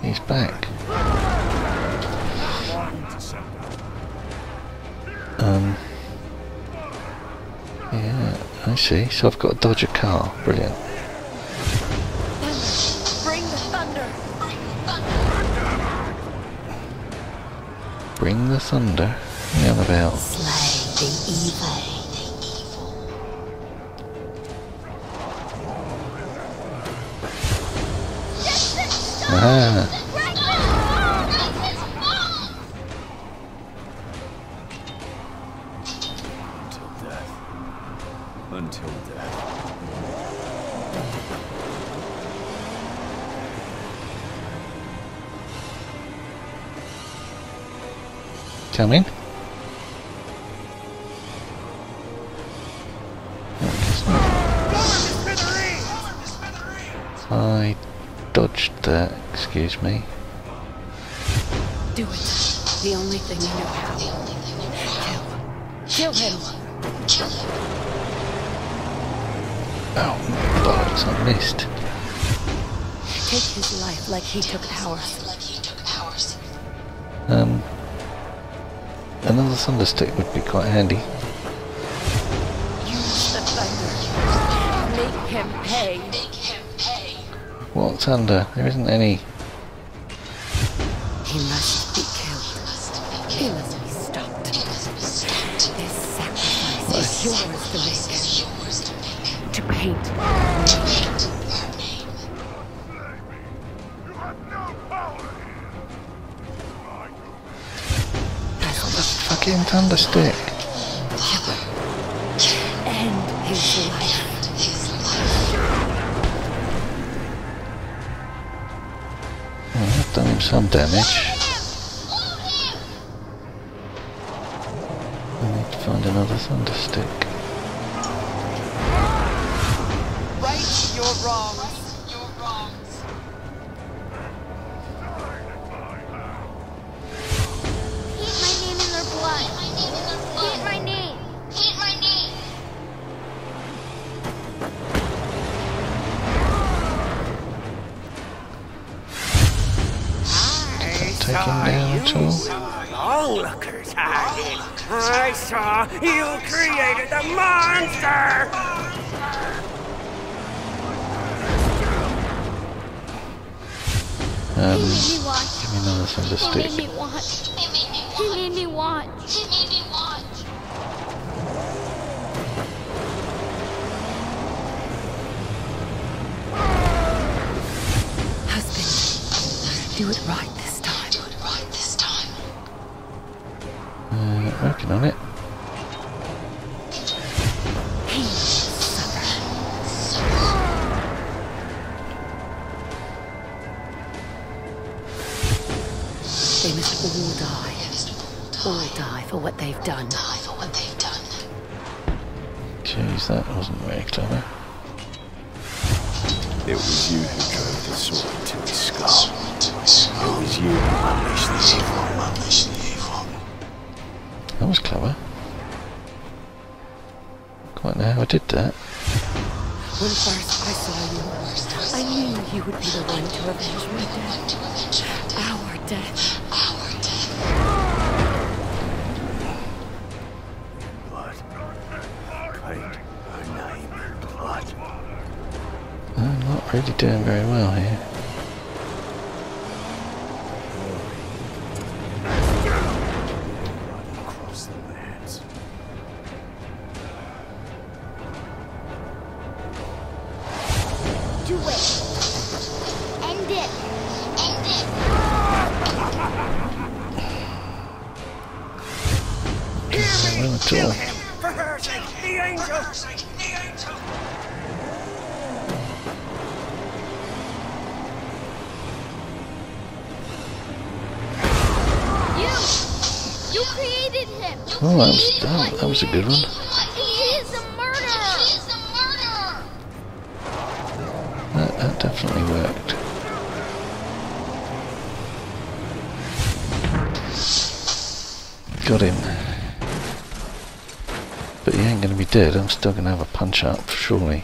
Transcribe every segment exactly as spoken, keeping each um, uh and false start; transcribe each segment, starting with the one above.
He's back. Um. Yeah, I see. So I've got to dodge a car. Brilliant. Bring the thunder. Bring the thunder. Yeah, on about. Slay the evil. Aha! Until death. Come in. I dodged that, excuse me. Do it. The only thing you know how. Kill. Kill him. Oh, bollocks, I missed. Take his life like he took ours. Um, another thunder stick would be quite handy. Use the thunder. Make him pay. What thunder? There isn't any. He must be killed. He must be stopped. This sacrifice is yours to make. To paint our name. Fucking thunder stick. End his life. Oh, I've done him some damage. I need to find another thunder stick. Right your wrongs. Paint my name in their blood. Paint my name. Paint my name. Take him down at all. Onlookers had it. I saw you created the monster! Um, He made me watch. give me another thunder He made stick. me watch. He made me watch. He made me watch. He made me watch. Husband, do it right this time. Do it right this time. Uh, working on it. He suffer. They must all die. All die for what they've done. Die for what they've done. Jeez, that wasn't very clever. It was you who drove the sword to his skull. It was you who unleashed the evil. That was clever. Quite know how I did that. When first I saw you, I knew you would be the one to avenge my death. Our death. Our death. Blood. Paint her name in blood. I'm not really doing very well here. Across the lands. Do it. End it. End it. Well, at all. For her sake, the angel! You. You created him. You Oh, that was, created that, what that was a good one. He is a murderer. He is a murderer. That, that definitely worked. Got him. But he ain't going to be dead. I'm still going to have a punch up, surely.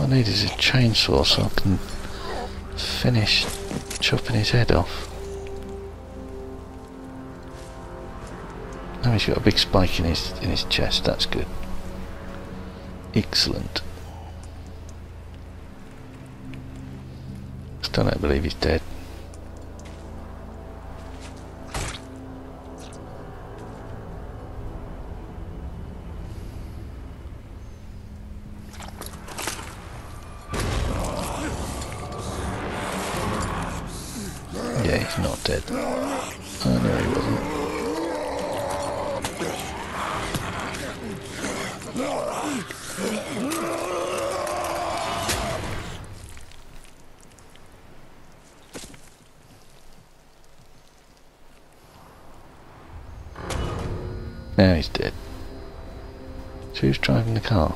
I need is a chainsaw so I can finish chopping his head off. Now he's got a big spike in his in his chest. That's good. Excellent. Still don't believe he's dead. Yeah, he's not dead. Oh no, he wasn't. Now he's dead. So who's driving the car?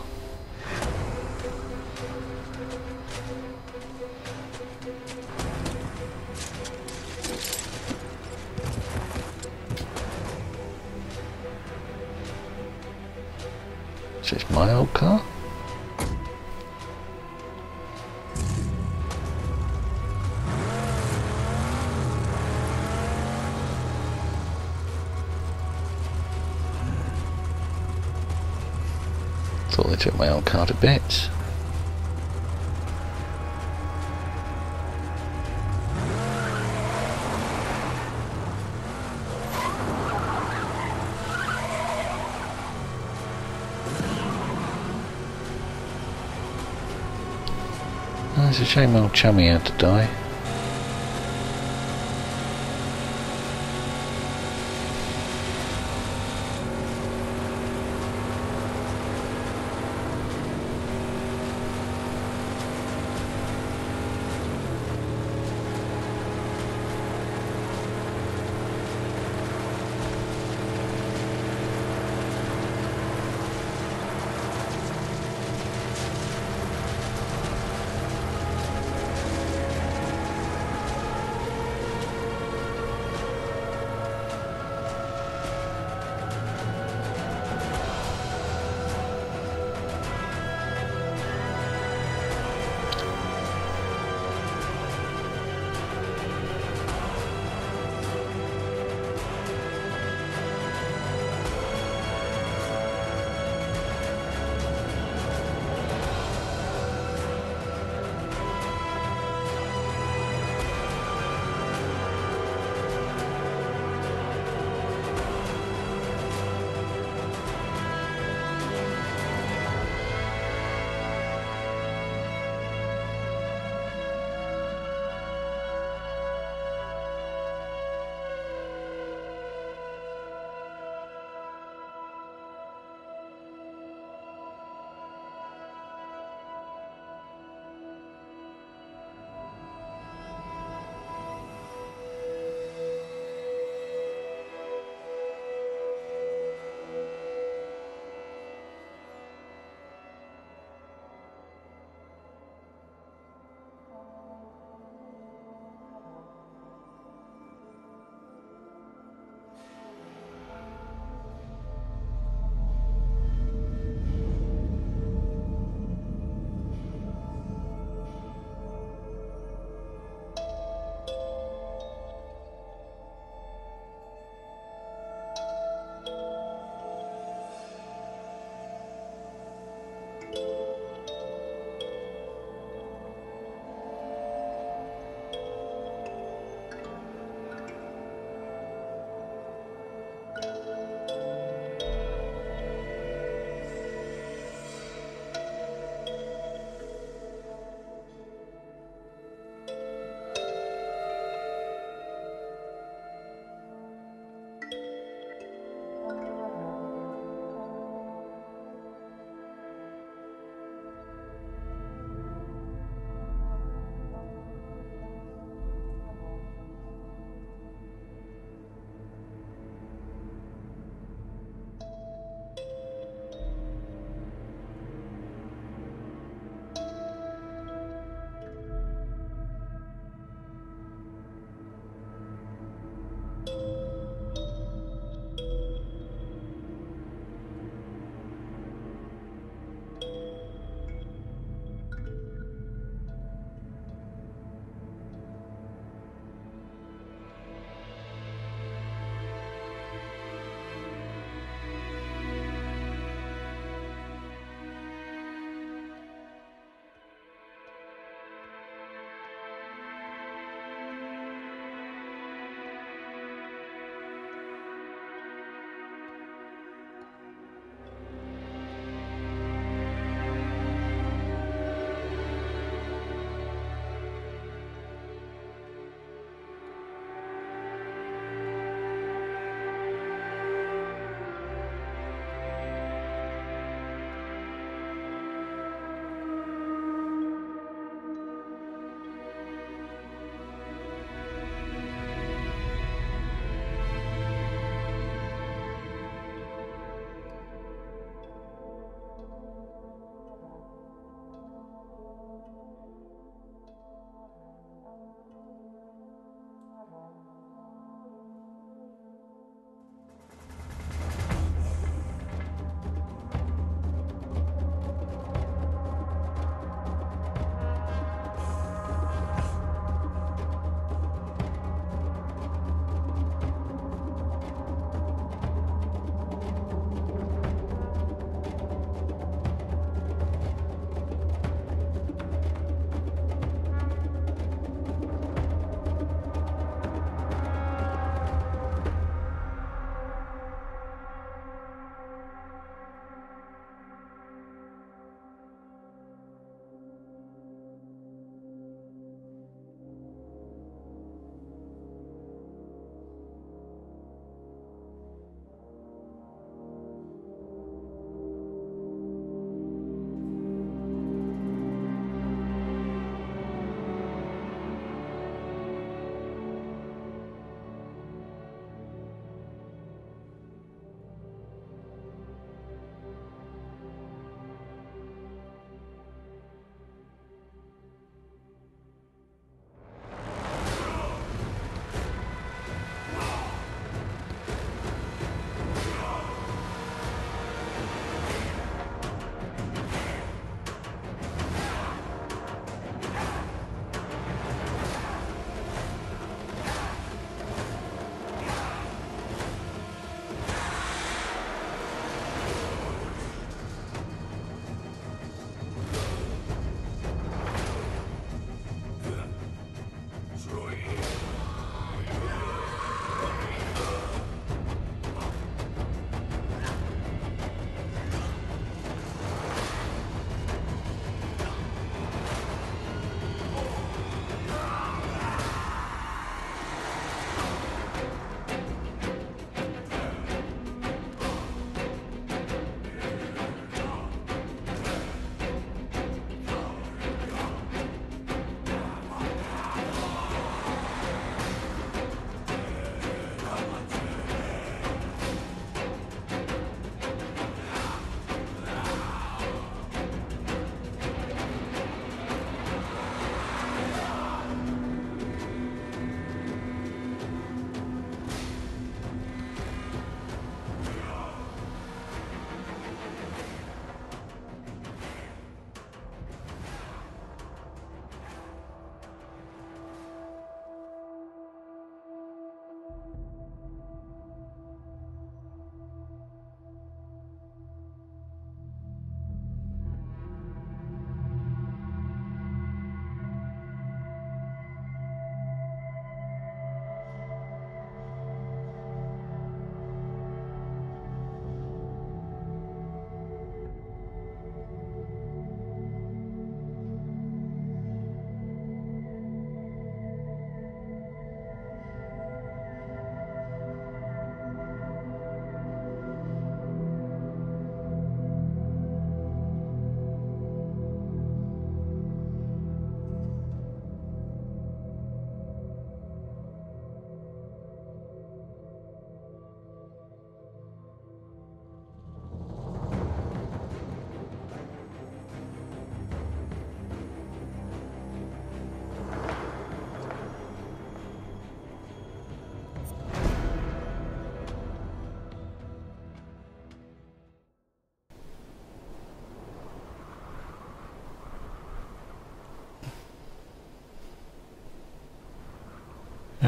So it's my old car? Thought they took my old car to bits. Oh, it's a shame old Chummy had to die.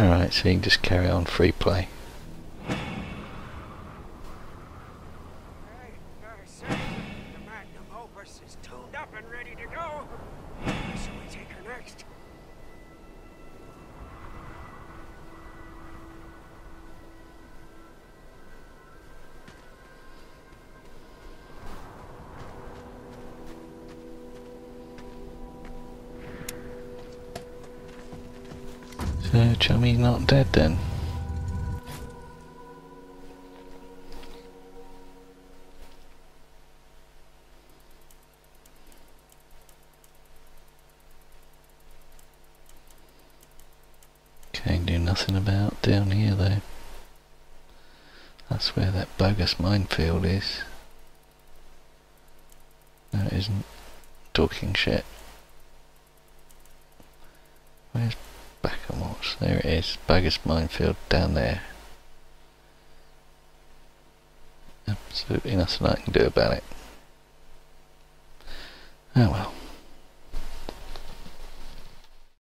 Alright, so you can just carry on free play. Hey, uh, sir, the Magnum Opus is tuned up and ready to go. Shall we take her next? So Chummy's not dead then? Can't do nothing about down here though. That's where that bogus minefield is. No, it isn't. Talking shit. Where's Backamorse? There it is. Bogus minefield down there. Absolutely nothing I can do about it. Oh well.